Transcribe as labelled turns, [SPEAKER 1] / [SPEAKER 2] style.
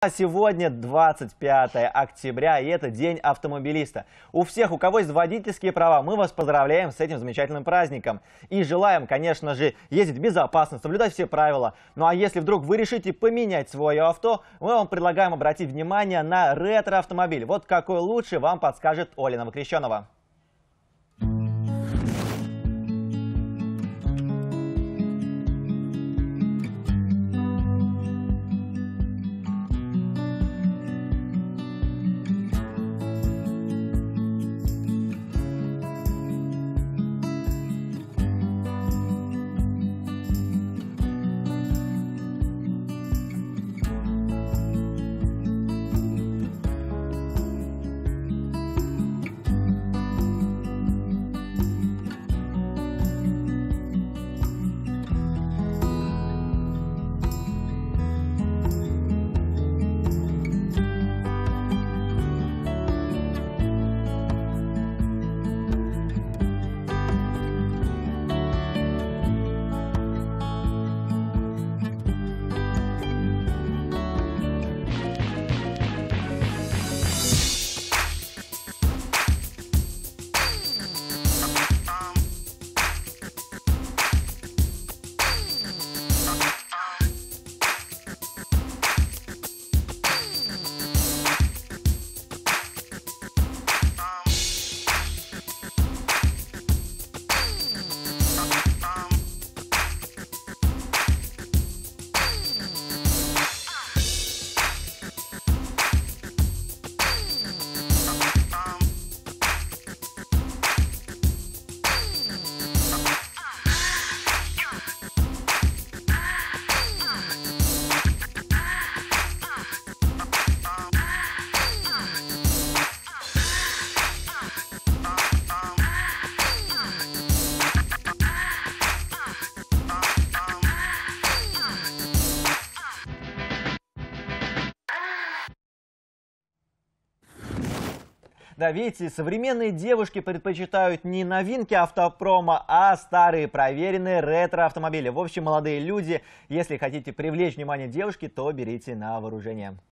[SPEAKER 1] Сегодня 25 октября, и это День автомобилиста. У всех, у кого есть водительские права, мы вас поздравляем с этим замечательным праздником. И желаем, конечно же, ездить безопасно, соблюдать все правила. Ну а если вдруг вы решите поменять свое авто, мы вам предлагаем обратить внимание на ретро-автомобиль. Вот какой лучше, вам подскажет Оля Новокрещенова. Да, видите, современные девушки предпочитают не новинки автопрома, а старые проверенные ретро-автомобили. В общем, молодые люди, если хотите привлечь внимание девушки, то берите на вооружение.